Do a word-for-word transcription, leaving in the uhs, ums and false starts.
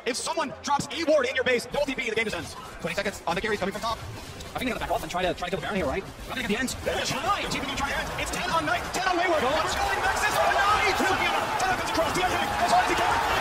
If someone drops a ward in your base, double T P, the game just ends. twenty seconds on the carries coming from top. I think they're gonna back off and try to try to kill the Baron here, right? I think at the end, there's nine. T P can try to end. It's ten on Knight, ten on Wayward. Go on, Nexus on Knight. ten comes across, the everything as hard as he can.